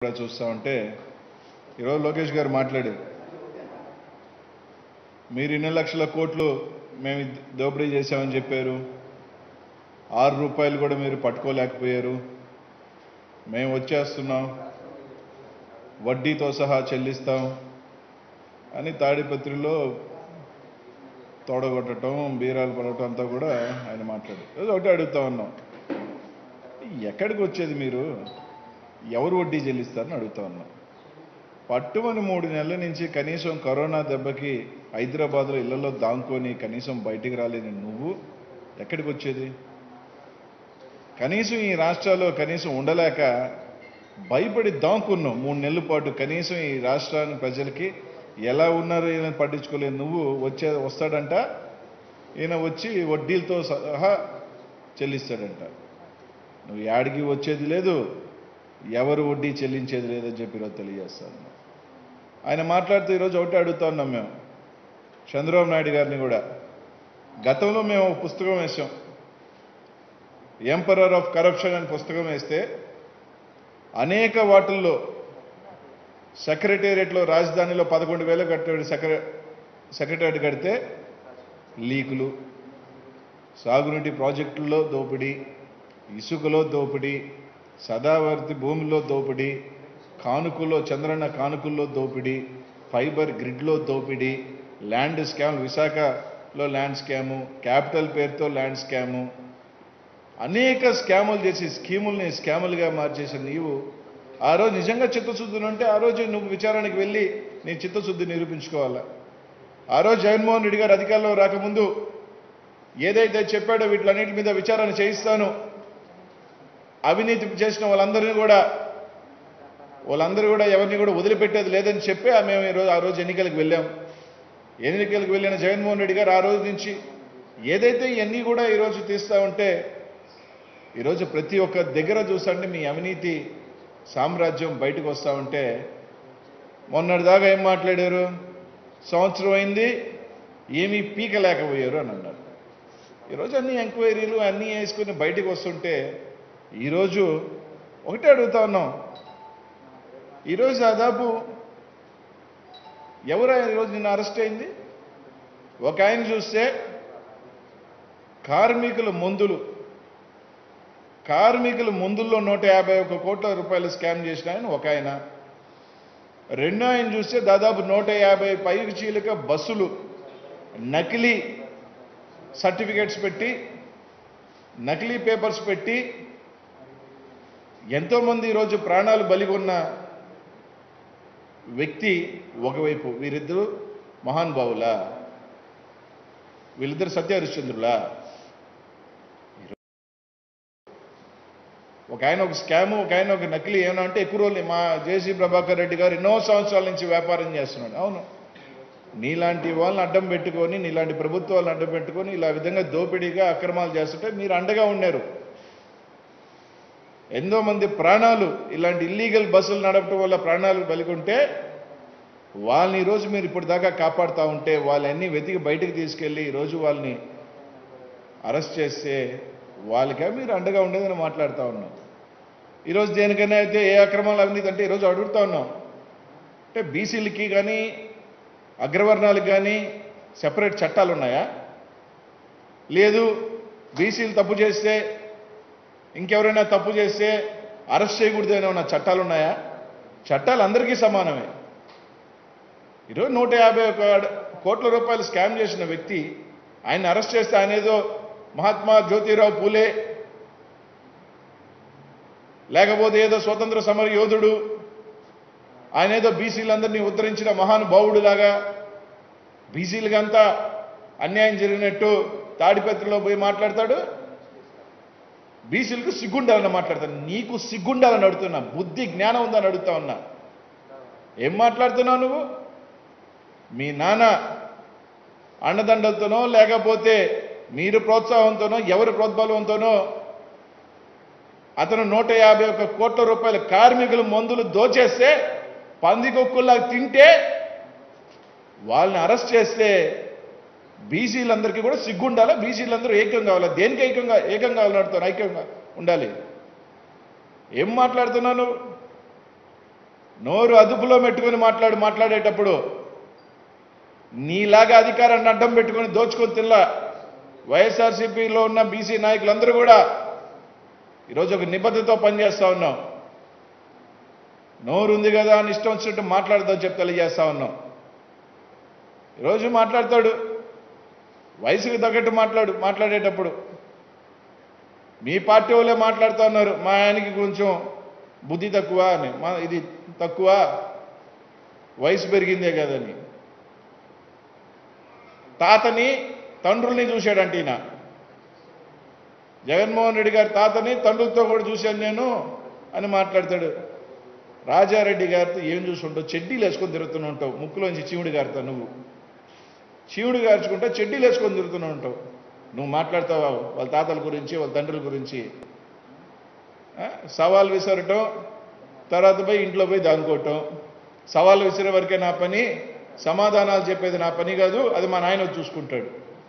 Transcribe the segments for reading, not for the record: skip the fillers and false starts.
కూడా చూస్తా ఉంటే ఈరోజు లోకేష్ గారు మాట్లాడారు. మీరు 2 లక్షల కోట్లు మేము దోపిడీ చేశామని చెప్పారు. 6 రూపాయలు కూడా మీరు పట్టుకోలేకపోయారు. మేము వచ్చేస్తున్నాం, వడ్డీతో సహా చెల్లిస్తాం అని తాడిపత్రిలో తోడగొట్టడం, బీరాలు పడటం అంతా కూడా ఆయన మాట్లాడారు. ఒకటి అడుగుతా ఉన్నాం, ఎక్కడికి వచ్చేది మీరు? ఎవరు వడ్డీ చెల్లిస్తారని అడుగుతా ఉన్నాం. పట్టుమని 3 నెలల నుంచి కనీసం కరోనా దెబ్బకి హైదరాబాద్లో ఇళ్లలో దాంకొని కనీసం బయటికి రాలేని నువ్వు ఎక్కడికి వచ్చేది? కనీసం ఈ రాష్ట్రాల్లో కనీసం ఉండలేక భయపడి దాంకున్నావు 3 నెలల పాటు. కనీసం ఈ రాష్ట్రాన్ని ప్రజలకి ఎలా ఉన్నారు ఈయన పట్టించుకోలేదు. నువ్వు వస్తాడంట, ఈయన వచ్చి వడ్డీలతో సహా చెల్లిస్తాడంట. నువ్వు యాడికి వచ్చేది లేదు, ఎవరు వడ్డీ చెల్లించేది లేదని చెప్పి ఈరోజు తెలియజేస్తాను. ఆయన మాట్లాడుతూ ఈరోజు ఒకటి అడుగుతా ఉన్నాం మేము, చంద్రబాబు నాయుడు గారిని కూడా. గతంలో మేము ఒక పుస్తకం వేసాం, ఎంపరర్ ఆఫ్ కరప్షన్ అని పుస్తకం వేస్తే అనేక వాటిల్లో సెక్రటేరియట్లో రాజధానిలో 11,000 కట్టాడు సెక్రటేరియట్ కడితే లీకులు, సాగునీటి ప్రాజెక్టుల్లో దోపిడీ, ఇసుకలో దోపిడీ, సదావర్తి భూమిలో దోపిడీ, కానుకల్లో చంద్రన్న కానుకల్లో దోపిడీ, ఫైబర్ గ్రిడ్లో దోపిడీ, ల్యాండ్ స్కామ్, విశాఖలో ల్యాండ్ స్కాము, క్యాపిటల్ పేరుతో ల్యాండ్ స్కాము, అనేక స్కాములు చేసి స్కీముల్ని స్కాములుగా మార్చేసిన నీవు ఆ రోజు నిజంగా చిత్తశుద్ధి ఉంటే ఆ రోజు నువ్వు విచారానికి వెళ్ళి నీ చిత్తశుద్ధి నిరూపించుకోవాలా. ఆ రోజు జగన్మోహన్ రెడ్డి గారు అధికారంలో రాకముందు ఏదైతే చెప్పాడో వీటిలన్నిటి మీద విచారణ చేయిస్తాను, అవినీతి చేసిన వాళ్ళందరూ కూడా ఎవరిని కూడా వదిలిపెట్టేది లేదని చెప్పి మేము ఆ రోజు ఎన్నికలకు వెళ్ళాం. ఎన్నికలకు వెళ్ళిన జగన్మోహన్ రెడ్డి గారు ఆ రోజు నుంచి ఏదైతే ఇవన్నీ కూడా ఈరోజు తీస్తూ ఉంటే ఈరోజు ప్రతి ఒక్క దగ్గర చూసండి మీ అవినీతి సామ్రాజ్యం బయటకు వస్తూ ఉంటే, మొన్నటిదాకా ఏం మాట్లాడారు? సంవత్సరం అయింది ఏమీ పీకలేకపోయారు అని అన్నారు. ఈరోజు అన్ని ఎంక్వైరీలు అన్నీ వేసుకుని బయటకు వస్తుంటే ఈరోజు ఒకటే అడుగుతా ఉన్నాం, ఈరోజు దాదాపు ఎవరైనా ఈరోజు నిన్న అరెస్ట్ అయింది? ఒక ఆయన చూస్తే కార్మికుల మందుల్లో 151 కోట్ల రూపాయలు స్కామ్ చేసిన ఆయన ఒక ఆయన. రెండో ఆయన చూస్తే దాదాపు 150 పైకి చీలిక బస్సులు నకిలీ సర్టిఫికేట్స్ పెట్టి, నకిలీ పేపర్స్ పెట్టి ఎంతోమంది ఈరోజు ప్రాణాలు బలిగొన్న వ్యక్తి ఒకవైపు. వీరిద్దరూ మహానుభావులా? వీళ్ళిద్దరు సత్య హరిశ్చంద్రులా? ఒక ఆయన ఒక స్కాము, ఒక ఆయన ఒక నకిలీ. ఏమన్నా అంటే ఎక్కువ రోజులు మా జేసీ ప్రభాకర్ రెడ్డి గారు ఎన్నో సంవత్సరాల నుంచి వ్యాపారం చేస్తున్నాడు. అవును, నీలాంటి వాళ్ళని అడ్డం పెట్టుకొని, నీలాంటి ప్రభుత్వాలను అడ్డం పెట్టుకొని ఇలా విధంగా దోపిడీగా అక్రమాలు చేస్తుంటే మీరు అండగా ఉన్నారు. ఎంతో మంది ప్రాణాలు ఇలాంటి ఇల్లీగల్ బస్సులు నడపడం వల్ల ప్రాణాలు బలికొంటే వాళ్ళని ఈరోజు మీరు ఇప్పుడు దాకా కాపాడుతూ ఉంటే వాళ్ళన్నీ వెతికి బయటకు తీసుకెళ్ళి ఈరోజు వాళ్ళని అరెస్ట్ చేస్తే వాళ్ళకే మీరు అండగా ఉండేదని మాట్లాడుతూ ఉన్నాం. ఈరోజు దేనికైనా అయితే ఏ అక్రమాలు అవినీతి అంటే ఈరోజు అడుగుతూ ఉన్నాం. అంటే బీసీలకి కానీ అగ్రవర్ణాలకు కానీ సెపరేట్ చట్టాలు ఉన్నాయా? లేదు. బీసీలు తప్పు చేస్తే, ఇంకెవరైనా తప్పు చేస్తే అరెస్ట్ చేయకూడదు అని ఉన్న చట్టాలు ఉన్నాయా? చట్టాలు అందరికీ సమానమే. ఈరోజు 151 కోట్ల రూపాయలు స్కామ్ చేసిన వ్యక్తి, ఆయన అరెస్ట్ చేస్తే ఆయన ఏదో మహాత్మా జ్యోతిరావు పూలే, లేకపోతే ఏదో స్వతంత్ర సమర యోధుడు, ఆయన ఏదో బీసీలందరినీ ఉద్ధరించిన మహానుభావుడులాగా బీసీలకంతా అన్యాయం జరిగినట్టు తాడిపత్రిలో పోయి మాట్లాడతాడు. బీసీలకు సిగ్గుండాలని మాట్లాడతాను. నీకు సిగ్గుండాలని అడుగుతున్నా, బుద్ధి జ్ఞానం ఉందని అడుగుతా ఉన్నా. ఏం మాట్లాడుతున్నావు నువ్వు? మీ నాన్న అండదండలతోనో లేకపోతే మీరు ప్రోత్సాహంతోనో ఎవరి ప్రోద్బలంతోనో అతను 151 కోట్ల రూపాయల కార్మికుల మందులు దోచేస్తే, పందికొక్కుల్లా తింటే వాళ్ళని అరెస్ట్ చేస్తే బీసీలందరికీ కూడా సిగ్గుండాలా? బీసీలందరూ ఏకం కావాలా? దేనికి ఏకం కావాలని అడుగుతాను. ఐక్యంగా ఉండాలి. ఏం మాట్లాడుతున్నాను? నోరు అదుపులో పెట్టుకొని మాట్లాడేటప్పుడు నీలాగా అధికారాన్ని అడ్డం పెట్టుకొని దోచుకొని తిల్లా వైఎస్ఆర్సీపీలో ఉన్న బీసీ నాయకులందరూ కూడా ఈరోజు ఒక నిబద్ధతతో పనిచేస్తా ఉన్నాం. నోరు ఉంది కదా అని ఇష్టం వచ్చినట్టు మాట్లాడదాం చెప్పి తెలియజేస్తా ఉన్నాం. ఈరోజు మాట్లాడతాడు, వయసుకు తగ్గట్టు మాట్లాడేటప్పుడు మీ పార్టీ వాళ్ళే మాట్లాడుతూ ఉన్నారు, మా ఆయనకి కొంచెం బుద్ధి తక్కువ అని, ఇది తక్కువ వయసు పెరిగిందే కదని. తాతని తండ్రుల్ని చూశాడంటే ఈయన జగన్మోహన్ రెడ్డి గారి తాతని తండ్రులతో కూడా చూశాను నేను అని మాట్లాడతాడు. రాజారెడ్డి గారితో ఏం చూసుంటావు, చెడ్డీలు వేసుకొని తిరుగుతూనే ఉంటావు, ముక్కులోంచి చీవుడు గారితో నువ్వు చీవుడు గార్చుకుంటా చెడ్డీలు వేసుకొని తిరుగుతూనే ఉంటావు. నువ్వు మాట్లాడతావా వాళ్ళ తాతల గురించి వాళ్ళ తండ్రుల గురించి? సవాల్ విసరటం, తర్వాత పోయి ఇంట్లో పోయి దానుకోవటం. సవాళ్ళు విసిరే వరకే నా పని, సమాధానాలు చెప్పేది నా పని కాదు, అది మా నాయన చూసుకుంటాడు.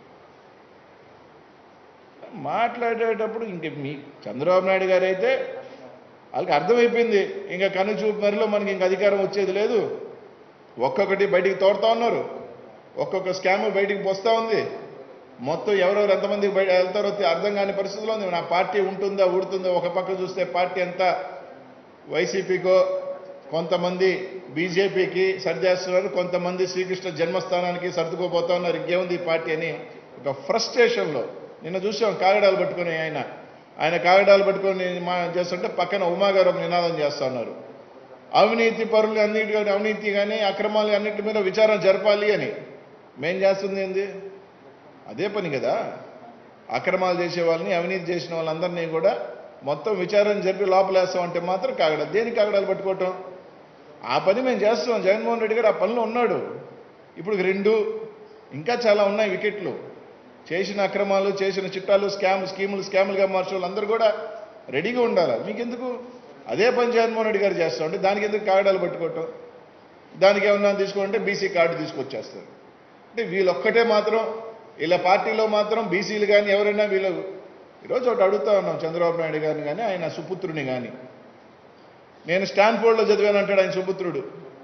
మాట్లాడేటప్పుడు ఇంక మీ చంద్రబాబు నాయుడు గారు అయితే వాళ్ళకి అర్థమైపోయింది, ఇంకా కనుచూపు మరిలో మనకి ఇంక అధికారం వచ్చేది లేదు. ఒక్కొక్కటి బయటికి తోడుతూ ఉన్నారు, ఒక్కొక్క స్కామ్ బయటికి పోస్తూ ఉంది. మొత్తం ఎవరెవరు ఎంతమంది వెళ్తారో అర్థం కాని పరిస్థితిలో ఉంది. నా పార్టీ ఉంటుందా ఊడుతుందా? ఒక పక్క చూస్తే పార్టీ అంతా వైసీపీకో, కొంతమంది బీజేపీకి సర్దేస్తున్నారు, కొంతమంది శ్రీకృష్ణ జన్మస్థానానికి సర్దుకోపోతా ఉన్నారు. ఇంకేముంది ఈ పార్టీ అని ఒక ఫ్రస్ట్రేషన్లో నిన్న చూసాం. కాగడాలు పట్టుకుని ఆయన కాగడాలు పట్టుకొని చేస్తుంటే పక్కన ఉమాగారు ఒక నినాదం చేస్తూ ఉన్నారు, అవినీతి పరులు అవినీతి కానీ అక్రమాలు అన్నింటి మీద విచారణ జరపాలి అని. మేం చేస్తుంది ఏంది? అదే పని కదా. అక్రమాలు చేసే వాళ్ళని, అవినీతి చేసిన వాళ్ళందరినీ కూడా మొత్తం విచారణ జరిపి లోపలేస్తామంటే మాత్రం కాగడాలు. దేనికి కాగడాలు పట్టుకోవటం? ఆ పని మేము చేస్తున్నాం. జగన్మోహన్ రెడ్డి గారు ఆ పనిలో ఉన్నాడు. ఇప్పుడు 2 ఇంకా చాలా ఉన్నాయి వికెట్లు. చేసిన అక్రమాలు, చేసిన చిట్టాలు, స్కాములుగా మార్చే వాళ్ళందరూ కూడా రెడీగా ఉండాలి. మీకెందుకు? అదే పని జగన్మోహన్ రెడ్డి గారు చేస్తూ ఉంటే దానికి ఎందుకు కాగడాలు పట్టుకోవటం? దానికి ఏమన్నా తీసుకోవాలంటే బీసీ కార్డు తీసుకొచ్చేస్తారు. అంటే వీళ్ళొక్కటే మాత్రం వీళ్ళ పార్టీలో మాత్రం బీసీలు కానీ ఎవరైనా వీళ్ళు ఈరోజు ఒకటి అడుగుతా ఉన్నాం చంద్రబాబు నాయుడు గారిని కానీ ఆయన సుపుత్రుని కానీ. నేను స్టాన్ఫోర్డ్లో చదివాను అంటాడు ఆయన సుపుత్రుడు.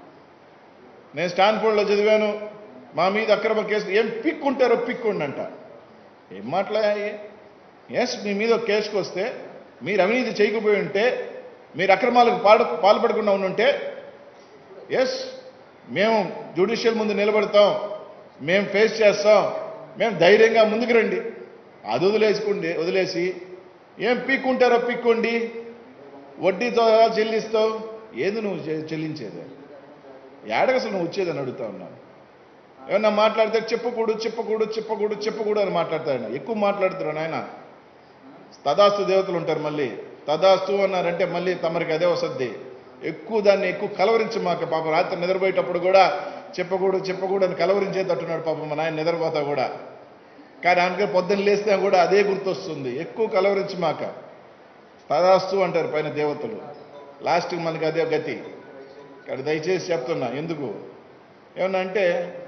నేను స్టాన్ఫోర్డ్లో చదివాను, మా మీద అక్రమ కేసు ఏం పిక్కుంటారో పిక్కుండంట. ఏం మాట్లాడాయి? ఎస్, మీ మీద ఒక కేసుకు వస్తే మీరు అవినీతి చేయకపోయి ఉంటే, మీరు అక్రమాలకు పాల్పడకుండా ఉంటే ఎస్ మేము జ్యుడిషియల్ ముందు నిలబడతాం, మేము ఫేస్ చేస్తాం, మేము ధైర్యంగా ముందుకు రండి. అది వదిలేసి ఏం పీక్కుంటారో పీక్కోండి, వడ్డీతో చెల్లిస్తావు. ఏది నువ్వు చెల్లించేది? ఏడకి అసలు నువ్వు వచ్చేదని అడుగుతా ఉన్నాను. ఏమన్నా మాట్లాడితే చెప్పకూడదు అని మాట్లాడతాడు. ఎక్కువ మాట్లాడుతున్నాడు ఆయన. తదాస్తు దేవతలు ఉంటారు, మళ్ళీ తదాస్తు అన్నారంటే మళ్ళీ తమరికి అదే వసద్ది. దాన్ని ఎక్కువ కలవరించమాక. పాపం రాత్రి నిద్రపోయేటప్పుడు కూడా చెప్పకూడదు అని కలవరించేటట్టున్నాడు పాపం మా నాయన నిద్రపోతా కూడా. కానీ ఆయనకి పొద్దున్న లేస్తే కూడా అదే గుర్తొస్తుంది. ఎక్కువ కలవరించమాక. తదాస్తు అంటారు పైన దేవతలు, లాస్ట్కి మనకి అదే గతి. ఇక్కడ దయచేసి చెప్తున్నా. ఎందుకు ఏమన్నా అంటే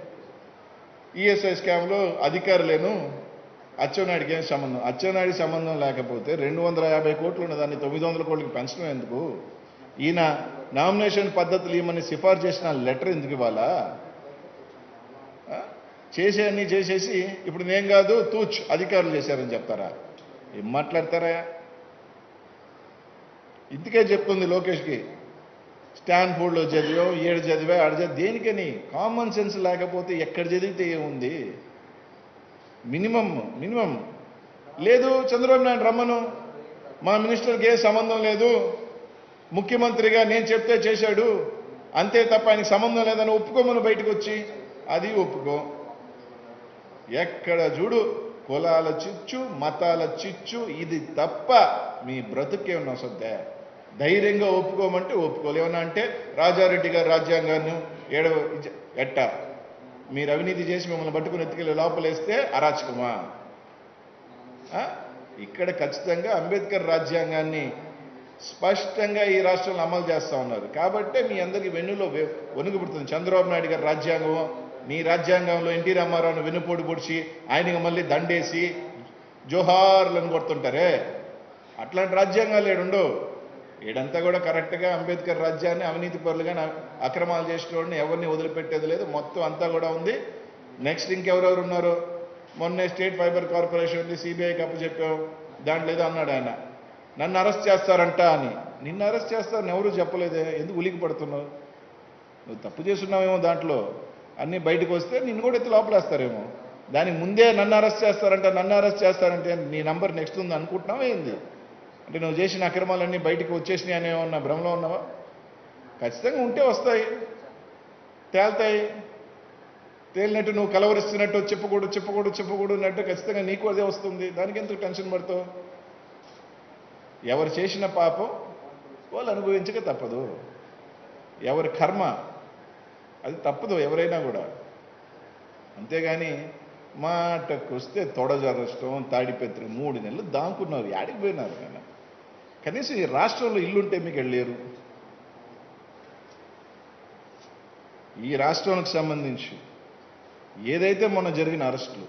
ఈఎస్ఐ స్కామ్లో అధికారులేను అచ్చెన్నాయుడికి ఏం సంబంధం? అచ్చెన్నాయుడికి సంబంధం లేకపోతే 250 కోట్లు ఉన్నదాన్ని 900 కోట్లకి పెంచడం ఎందుకు? ఈయన నామినేషన్ పద్ధతులు ఇవ్వమని సిఫార్సు చేసిన లెటర్ ఎందుకు ఇవ్వాలా? చేసేయన్నీ చేసేసి ఇప్పుడు నేను కాదు తూచ్ అధికారులు చేశారని చెప్తారా? ఏం మాట్లాడతారా? ఇందుకే చెప్తుంది లోకేష్కి, స్టాన్ఫోర్డ్లో చదివాం, 7 చదివా, 6 చదివా. దేనికని? కామన్ సెన్స్ లేకపోతే ఎక్కడ చదివితే ఏముంది? మినిమం లేదు. చంద్రబాబు నాయుడు రమ్మను, మా మినిస్టర్కి ఏ సంబంధం లేదు, ముఖ్యమంత్రిగా నేను చెప్తే చేశాడు అంతే తప్ప ఆయనకి సంబంధం లేదని ఒప్పుకోమని బయటకు వచ్చి, అది ఒప్పుకో. ఎక్కడ చూడు కులాల చిచ్చు, మతాల చిచ్చు, ఇది తప్ప మీ బ్రతుకే ఉన్న వస్తుందే. ధైర్యంగా ఒప్పుకోమంటే ఒప్పుకోలేమన్నా అంటే రాజారెడ్డి గారి రాజ్యాంగాన్ని ఎట్ట మీరు అవినీతి చేసి మిమ్మల్ని పట్టుకుని ఎత్తుకెళ్ళి లోపలేస్తే అరాచకమా? ఇక్కడ ఖచ్చితంగా అంబేద్కర్ రాజ్యాంగాన్ని స్పష్టంగా ఈ రాష్ట్రంలో అమలు చేస్తూ ఉన్నారు. కాబట్టే మీ అందరికీ వెన్నులో వణుకు పుడుతుంది. చంద్రబాబు నాయుడు గారి రాజ్యాంగం, నీ రాజ్యాంగంలో ఎన్టీ రామారావును వెన్నుపోటు పొడిచి ఆయనకి మళ్ళీ దండేసి జోహార్లను కొడుతుంటారే, అట్లాంటి రాజ్యాంగాలు ఏడుండవు. ఈడంతా కూడా కరెక్ట్గా అంబేద్కర్ రాజ్యాన్ని అవినీతి పరులుగా అక్రమాలు చేసేటోడిని ఎవరిని వదిలిపెట్టేది లేదు, మొత్తం అంతా కూడా ఉంది. నెక్స్ట్ ఇంకెవరెవరు ఉన్నారు? మొన్నే స్టేట్ ఫైబర్ కార్పొరేషన్ ఉంది, సిబిఐకి అప్పచెప్పాం, దాంట్లో ఏదో అన్నాడు ఆయన, నన్ను అరెస్ట్ చేస్తారంట అని. నిన్ను అరెస్ట్ చేస్తారని ఎవరూ చెప్పలేదే, ఎందుకు ఉలికి పడుతున్నావు? నువ్వు తప్పు చేస్తున్నావేమో, దాంట్లో అన్నీ బయటకు వస్తే నిన్ను కూడా ఎత్తి లోపలేస్తారేమో. దానికి ముందే నన్ను అరెస్ట్ చేస్తారంటే నీ నంబర్ నెక్స్ట్ ఉంది అనుకుంటున్నావా ఏంది? అంటే నువ్వు చేసిన అక్రమాలన్నీ బయటకు వచ్చేసినాయి అనే ఉన్న భ్రమలో ఉన్నావా? ఖచ్చితంగా ఉంటే వస్తాయి, తేల్తాయి. తేలినట్టు నువ్వు కలవరిస్తున్నట్టు చెప్పకూడదు అన్నట్టు ఖచ్చితంగా నీకు అదే వస్తుంది. దానికి ఎందుకు టెన్షన్ పడతావు? ఎవరు చేసిన పాపం వాళ్ళు అనుభవించక తప్పదు. ఎవరి కర్మ అది తప్పదు ఎవరైనా కూడా. అంతేగాని మాటకు వస్తే తొడజరష్టం, తాడిపత్రి 3 నెలలు దాంకున్నారు. యాడికి పోయినారు ఆయన? కనీసం ఈ రాష్ట్రంలో ఇల్లుంటే మీకు వెళ్ళలేరు. ఈ రాష్ట్రానికి సంబంధించి ఏదైతే మొన్న జరిగిన అరెస్టులు,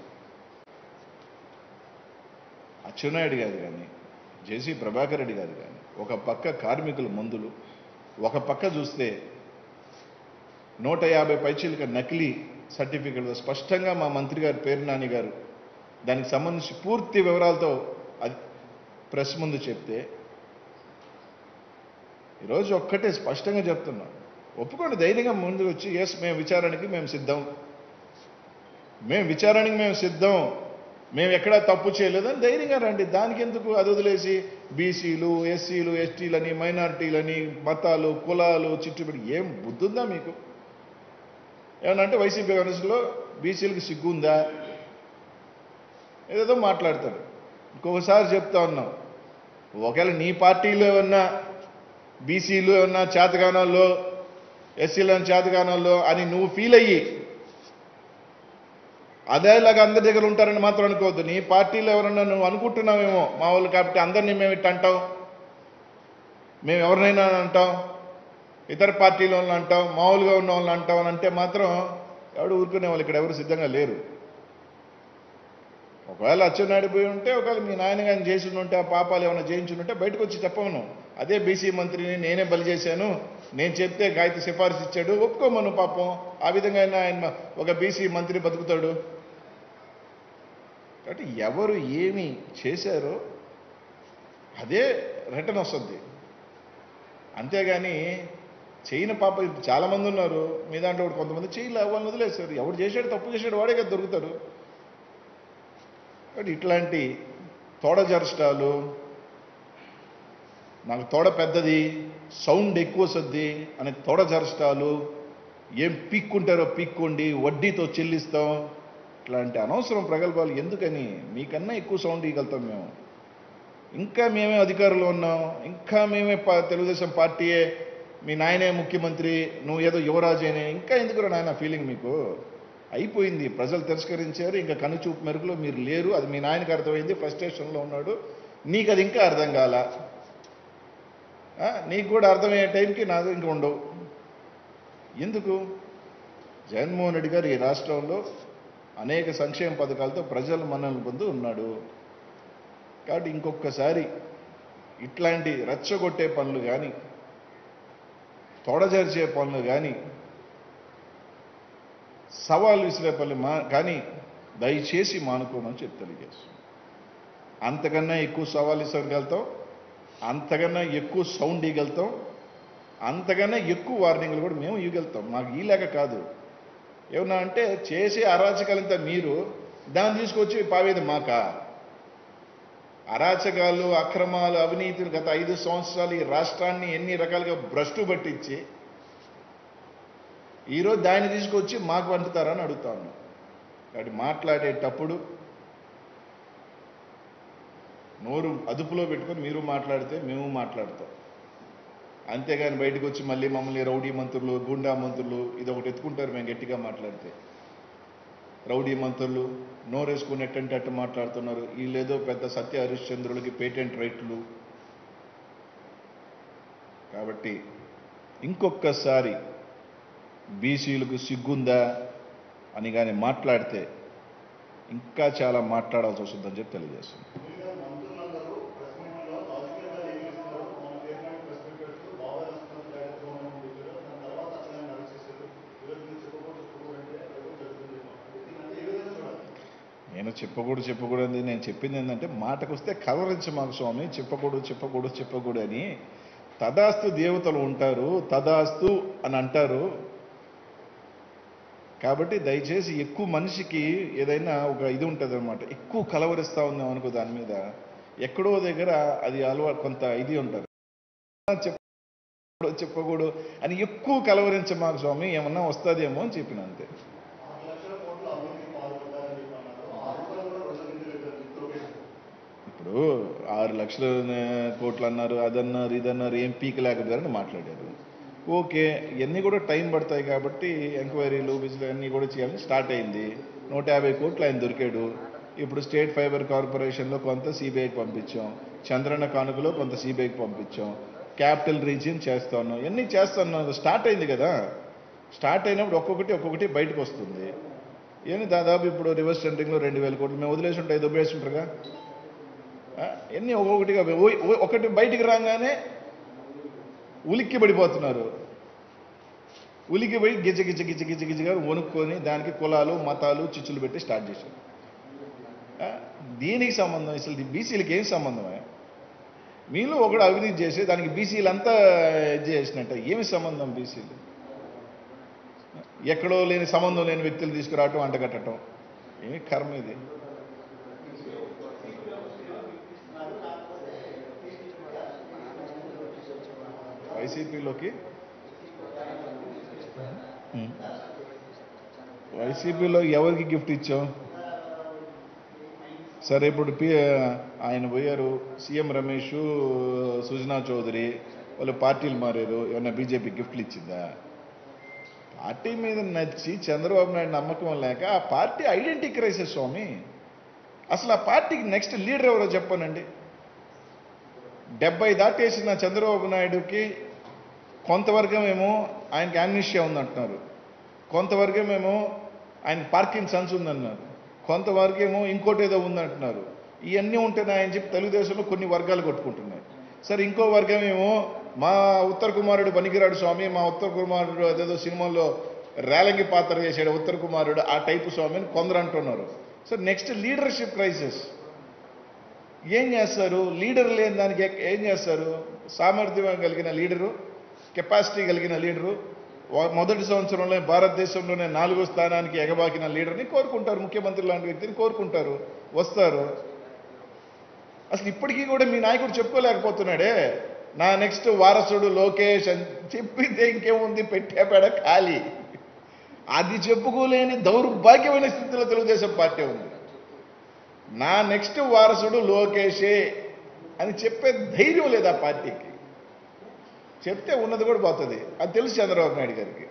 అచ్చెన్నాయుడు గారు కానీ, జేసీ ప్రభాకర్ రెడ్డి గారు కానీ, ఒక పక్క కార్మికుల మందులు, ఒక పక్క చూస్తే 150 పైచీలక నకిలీ సర్టిఫికెట్లు స్పష్టంగా మా మంత్రి గారు పేరు నాని గారు దానికి సంబంధించి పూర్తి వివరాలతో అది ప్రెస్ ముందు చెప్తే, ఈరోజు ఒక్కటే స్పష్టంగా చెప్తున్నాం, ఒప్పుకోండి, ధైర్యంగా ముందుకు వచ్చి ఎస్ మేము విచారణకి మేము సిద్ధం, మేము ఎక్కడా తప్పు చేయలేదని ధైర్యంగా రండి. దానికి ఎందుకు అది వదిలేసి బీసీలు, ఎస్సీలు, ఎస్టీలని, మైనారిటీలని, మతాలు, కులాలు చిట్టుబడి ఏం బుద్ధుందా మీకు? ఏమనంటే వైసీపీ గవర్నెన్స్లో బీసీలకు సిగ్గుందా? ఏదేదో మాట్లాడతాడు. ఇంకొకసారి చెప్తా ఉన్నాం, ఒకవేళ నీ పార్టీలో ఏమన్నా బీసీలు ఏమన్నా చేతగానాల్లో, ఎస్సీలను చేతగానాల్లో అని నువ్వు ఫీల్ అయ్యి అదేలాగా అందరి దగ్గర ఉంటారని మాత్రం అనుకోవద్దు. నీ పార్టీలో ఎవరన్నా నువ్వు అనుకుంటున్నావేమో మా వాళ్ళు కాబట్టి అందరినీ మేము ఇట్ట అంటాం, మేము ఎవరినైనా అంటాం, ఇతర పార్టీలో వాళ్ళని అంటాం, మామూలుగా ఉన్న వాళ్ళని అంటాం అని అంటే మాత్రం ఎవడు ఊరుకునే వాళ్ళు ఇక్కడ ఎవరు సిద్ధంగా లేరు. ఒకవేళ అచ్చెన్నాయుడు పోయి ఉంటే, ఒకవేళ మీ నాయన కానీ చేసి ఉంటే, ఆ పాపాలు ఏమైనా చేయించుంటే బయటకు వచ్చి చెప్పమను. అదే బీసీ మంత్రిని నేనే బలి చేశాను, నేను చెప్తే గాయత్రి సిఫారసు ఇచ్చాడు, ఒప్పుకోమను. పాపం ఆ విధంగా ఆయన ఒక బీసీ మంత్రి బతుకుతాడు. కాబట్టి ఎవరు ఏమి చేశారో అదే రిటర్న్ వస్తుంది. అంతేగాని చేయని పాప చాలామంది ఉన్నారు మీ దాంట్లో, కొంతమంది చేయలే, వాళ్ళని వదిలేశారు. ఎవరు చేశాడు, తప్పు చేశాడు వాడే కదా దొరుకుతాడు. కాబట్టి ఇట్లాంటి తోడజరష్టాలు, నాకు తోడ పెద్దది, సౌండ్ ఎక్కువ వస్తుంది అనే తోడజరష్టాలు, ఏం పీక్కుంటారో పీక్కోండి, వడ్డీతో చెల్లిస్తాం, ఇట్లాంటి అనవసరం ప్రగల్భాలు ఎందుకని? మీకన్నా ఎక్కువ సౌండ్ ఇవ్వగలుగుతాం మేము. ఇంకా మేమే అధికారంలో ఉన్నాం, ఇంకా మేమే తెలుగుదేశం పార్టీయే, మీ నాయనే ముఖ్యమంత్రి, నువ్వు ఏదో యువరాజేనే, ఇంకా ఎందుకు నాయన ఫీలింగ్ మీకు? అయిపోయింది, ప్రజలు తిరస్కరించారు, ఇంకా కనుచూపు మెరుగులో మీరు లేరు. అది మీ నాయనకి అర్థమైంది, ఫ్రస్ట్రేషన్లో ఉన్నాడు. నీకు అది ఇంకా అర్థం కాల, నీకు కూడా అర్థమయ్యే టైంకి నాకు ఇంకా ఉండవు. ఎందుకు? జగన్మోహన్ రెడ్డి గారు ఈ రాష్ట్రంలో అనేక సంక్షేమ పథకాలతో ప్రజల మన్ననలు పొంది ఉన్నాడు. కాబట్టి ఇంకొకసారి ఇట్లాంటి రెచ్చగొట్టే పనులు కానీ, తొడజరిచే పనులు కానీ, సవాలు విసిరే పనులు కానీ దయచేసి మానుకోమని చెప్పి తెలియజేస్తాం. అంతకన్నా ఎక్కువ సవాలు విసరగలుగుతాం, అంతకన్నా ఎక్కువ సౌండ్ ఇవ్వగలుగుతాం, అంతకన్నా ఎక్కువ వార్నింగ్లు కూడా మేము ఇవ్వగలుగుతాం. మాకు ఈ లేక కాదు. ఏమన్నా అంటే చేసే అరాచకాలంతా మీరు దాన్ని తీసుకొచ్చి పావేది మాకా? అరాచకాలు, అక్రమాలు, అవినీతులు గత 5 సంవత్సరాలు ఈ రాష్ట్రాన్ని ఎన్ని రకాలుగా భ్రష్టు పట్టించి ఈరోజు దాన్ని తీసుకొచ్చి మాకు పంపుతారని అడుగుతాను. కాబట్టి మాట్లాడేటప్పుడు నోరు అదుపులో పెట్టుకొని మీరు మాట్లాడితే మేము మాట్లాడతాం. అంతేగాని బయటకు వచ్చి మళ్ళీ మమ్మల్ని రౌడీ మంత్రులు, గుండా మంత్రులు ఇది ఒకటి ఎత్తుకుంటారు. మేము గట్టిగా మాట్లాడితే రౌడీ మంత్రులు నోరేసుకునేటంటే అట్టు మాట్లాడుతున్నారు. వీళ్ళేదో పెద్ద సత్య హరిశ్చంద్రులకి పేటెంట్ రైట్లు. కాబట్టి ఇంకొకసారి బీసీలకు సిగ్గుందా అని కానీ మాట్లాడితే ఇంకా చాలా మాట్లాడాల్సి వస్తుందని చెప్పి తెలియజేస్తుంది. నేను చెప్పకూడదు నేను చెప్పింది ఏంటంటే మాటకు వస్తే కలవరించమాకు స్వామి, చెప్పకూడదు అని. తదాస్తు దేవతలు ఉంటారు, తదాస్తు అని అంటారు. కాబట్టి దయచేసి ఎక్కువ మనిషికి ఏదైనా ఒక ఇది ఉంటుంది అనమాట, ఎక్కువ కలవరిస్తూ ఉందాం అనుకో దాని మీద ఎక్కడో దగ్గర అది కొంత ఇది ఉంటారు. చెప్పకూడదు అని ఎక్కువ కలవరించమాకు స్వామి, ఏమన్నా వస్తుందేమో అని చెప్పిన అంతే. ఇప్పుడు 6 లక్షల కోట్లు అన్నారు, అదన్నారు ఇదన్నారు, ఏం పీకలేకపోయారని మాట్లాడారు. ఓకే, ఇవన్నీ కూడా టైం పడతాయి కాబట్టి ఎంక్వైరీలు విజిల్ అన్నీ కూడా చేయాలని స్టార్ట్ అయింది. 150 కోట్లు ఆయన దొరికాడు. ఇప్పుడు స్టేట్ ఫైబర్ కార్పొరేషన్లో కొంత సిబిఐకి పంపించాం, చంద్రన్న కానుకలో కొంత సిబిఐకి పంపించాం, క్యాపిటల్ రీజియన్ చేస్తా ఉన్నాం, ఇవన్నీ చేస్తా ఉన్నాం. స్టార్ట్ అయింది కదా, స్టార్ట్ అయినప్పుడు ఒక్కొక్కటి బయటకు వస్తుంది. ఏమి దాదాపు ఇప్పుడు రివర్స్ టెండరింగ్లో 2000 కోట్లు మేము వదిలేసి ఉంటాయి, దొబ్బేసి ఉంటారుగా. ఎన్ని ఒక్కొక్కటిగా ఒకటి బయటికి రాగానే ఉలిక్కి పడిపోతున్నారు. ఉలికి పోయి గిజగిజగా వణుక్కొని దానికి కులాలు మతాలు చిచ్చులు పెట్టి స్టార్ట్ చేశారు. దీనికి సంబంధం అసలు బీసీలకి ఏం సంబంధమే? మీలో ఒకడు అవినీతి చేసి దానికి బీసీలంతా ఇది చేసినట్ట ఏమి సంబంధం? బీసీలు ఎక్కడో లేని సంబంధం లేని వ్యక్తులు తీసుకురావటం, అంటగట్టడం, ఏమి కర్మ ఇది? వైసీపీలో ఎవరికి గిఫ్ట్ ఇచ్చాం? సరే, ఇప్పుడు ఆయన పోయారు, సీఎం రమేష్, సుజనా చౌదరి వాళ్ళు పార్టీలు మారారు, ఏమన్నా బీజేపీ గిఫ్ట్లు ఇచ్చిందా? పార్టీ మీద నచ్చి చంద్రబాబు నాయుడు నమ్మకం లేక ఆ పార్టీ ఐడెంటిటీ క్రైసిస్ స్వామి. అసలు ఆ పార్టీకి నెక్స్ట్ లీడర్ ఎవరో చెప్పానండి. 70 దాటేసిన చంద్రబాబు నాయుడుకి కొంతవర్గమేమో ఆయనకి యామ్నిషియా ఉందంటున్నారు, కొంతవర్గమేమో ఆయన పార్కిన్సన్స్ ఉందన్నారు, కొంతవరకేమో ఇంకోటి ఏదో ఉందంటున్నారు. ఇవన్నీ ఉంటేనే ఆయన చెప్పి తెలుగుదేశంలో కొన్ని వర్గాలు కొట్టుకుంటున్నాయి. సరే, ఇంకో వర్గమేమో మా ఉత్తర కుమారుడు పనికిరాడు స్వామి, మా ఉత్తర కుమారుడు అదేదో సినిమాల్లో రేలంగి పాత్ర చేశాడు ఉత్తర కుమారుడు, ఆ టైపు స్వామి అని కొందరు అంటున్నారు. So next leadership crisis. ఏం చేస్తారు? లీడర్ లేని దానికి ఏం చేస్తారు? సామర్థ్యం కలిగిన లీడరు, కెపాసిటీ కలిగిన లీడరు, మొదటి సంవత్సరంలో భారతదేశంలోనే 4వ స్థానానికి ఎగబాకిన లీడర్ని కోరుకుంటారు, ముఖ్యమంత్రి లాంటి వ్యక్తిని కోరుకుంటారు, వస్తారు. అసలు ఇప్పటికీ కూడా మీ నాయకుడు చెప్పుకోలేకపోతున్నాడే, నా నెక్స్ట్ వారసుడు లోకేష్ అని చెప్పితే ఇంకేముంది, పెట్టేపేడ ఖాళీ. అది చెప్పుకోలేని దౌర్భాగ్యమైన స్థితిలో తెలుగుదేశం పార్టీ ఉంది. నా నెక్స్ట్ వారసుడు లోకేషే అని చెప్పే ధైర్యం లేదు ఆ పార్టీకి. చెప్తే ఉన్నది కూడా పోతుంది, అది తెలుసు చంద్రబాబు నాయుడు గారికి.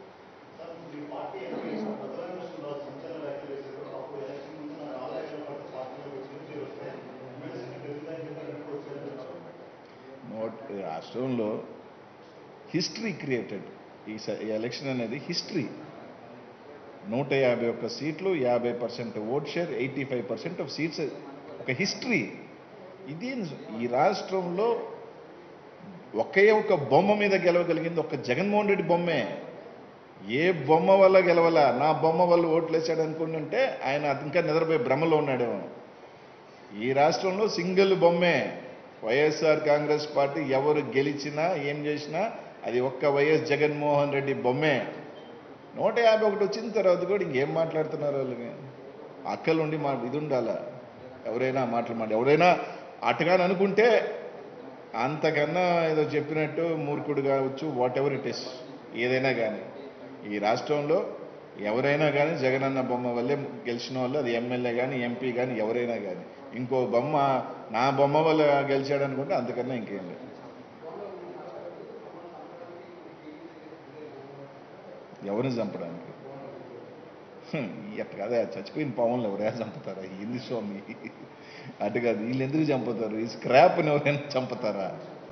రాష్ట్రంలో హిస్టరీ క్రియేటెడ్ ఈ ఎలక్షన్ అనేది హిస్టరీ. 151 సీట్లు, 50% ఓట్ షేర్, 85% ఆఫ్ సీట్స్, ఒక హిస్టరీ ఇది. ఈ రాష్ట్రంలో ఒకే ఒక బొమ్మ మీద గెలవగలిగింది ఒక జగన్మోహన్ రెడ్డి బొమ్మే. ఏ బొమ్మ వల్ల గెలవాలా? నా బొమ్మ వల్ల ఓట్లు వేసాడు అనుకుంటుంటే ఆయన ఇంకా నిద్రపోయే భ్రమలో ఉన్నాడేమో. ఈ రాష్ట్రంలో సింగిల్ బొమ్మే వైఎస్ఆర్ కాంగ్రెస్ పార్టీ. ఎవరు గెలిచినా ఏం చేసినా అది ఒక్క వైఎస్ జగన్మోహన్ రెడ్డి బొమ్మే. 151 వచ్చిన తర్వాత కూడా ఇంకేం మాట్లాడుతున్నారు వాళ్ళకి? అక్కలుండి ఇది ఉండాలా? ఎవరైనా ఎవరైనా అటుగాని అనుకుంటే అంతకన్నా ఏదో చెప్పినట్టు మూర్ఖుడు కావచ్చు, వాట్ ఎవర్ ఇట్ ఇస్, ఏదైనా కానీ ఈ రాష్ట్రంలో ఎవరైనా కానీ జగనన్న బొమ్మ వల్లే గెలిచిన వాళ్ళు, అది ఎమ్మెల్యే కానీ ఎంపీ కానీ ఎవరైనా కానీ. ఇంకో బొమ్మ నా బొమ్మ వల్ల గెలిచాడు అనుకుంటే అంతకన్నా ఇంకేం లేదు. ఎవరిని చంపడానికి? అట్టు కదా, చచ్చిపోయిన పావులను ఎవరైనా చంపుతారా? ఏంది స్వామి అటు కాదు, వీళ్ళు ఎందుకు చంపుతారు? ఈ స్క్రాప్ని ఎవరైనా చంపుతారా?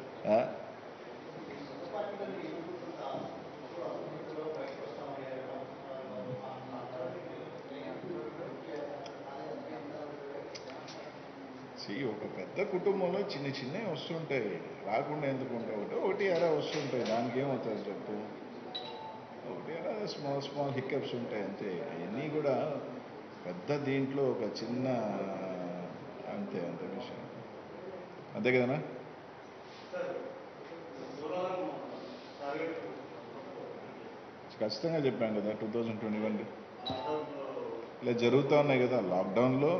ఒక పెద్ద కుటుంబంలో చిన్నవి వస్తుంటాయి, రాకుండా ఎందుకు ఉంటాయి? ఒకటి అలా వస్తుంటాయి, దానికి ఏమవుతుంది చెప్పు? ఒకటి అలా స్మాల్ హిక్కప్స్ ఉంటాయి అంతే. అవన్నీ కూడా పెద్ద దీంట్లో ఒక చిన్న అంతే అంతే విషయం అంతే కదనా. ఖచ్చితంగా చెప్పాం కదా 2021 ఇలా జరుగుతూ ఉన్నాయి కదా. లాక్డౌన్లో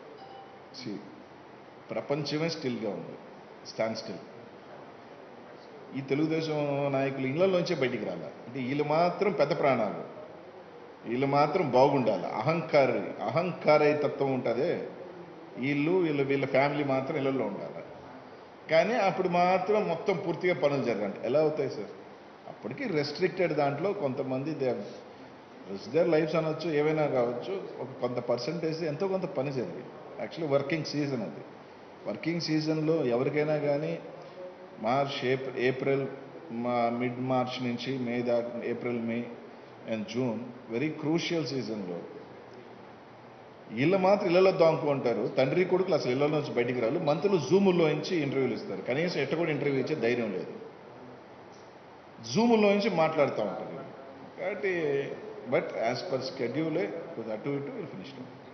ప్రపంచమే స్టిల్గా ఉంది, స్టాండ్ స్టిల్. ఈ తెలుగుదేశం నాయకులు ఇళ్లలోంచే బయటికి రాల. అంటే వీళ్ళు మాత్రం పెద్ద ప్రాణాలు, వీళ్ళు మాత్రం బాగుండాలి, అహంకార తత్వం ఉంటుంది. వీళ్ళ ఫ్యామిలీ మాత్రం ఇళ్లలో ఉండాలి. కానీ అప్పుడు మాత్రం మొత్తం పూర్తిగా పనులు జరగండి ఎలా అవుతాయి సార్? అప్పటికి రెస్ట్రిక్టెడ్ దాంట్లో కొంతమంది దేర్ లైఫ్స్ అనొచ్చు, ఏవైనా కావచ్చు, ఒక కొంత పర్సంటేజ్ ఎంతో కొంత పని జరిగింది. యాక్చువల్లీ వర్కింగ్ సీజన్ అది. వర్కింగ్ సీజన్లో ఎవరికైనా కానీ ఏప్రిల్ మిడ్ మార్చ్ నుంచి మే దాకా, April May and June very crucial సీజన్లో వీళ్ళు మాత్రం ఇళ్లలో దాంకుంటారు. తండ్రి కొడుకులు అసలు ఇళ్ల నుంచి బయటికి రాలు. మంత్రులు జూముల్లో నుంచి ఇంటర్వ్యూలు ఇస్తారు. కనీసం ఎట్ట కూడా ఇంటర్వ్యూ ఇచ్చే ధైర్యం లేదు. జూముల్లో నుంచి మాట్లాడుతూ ఉంటారు కాబట్టి. బట్ యాజ్ పర్ షెడ్యూలే అటు ఇటు ఫినిష్.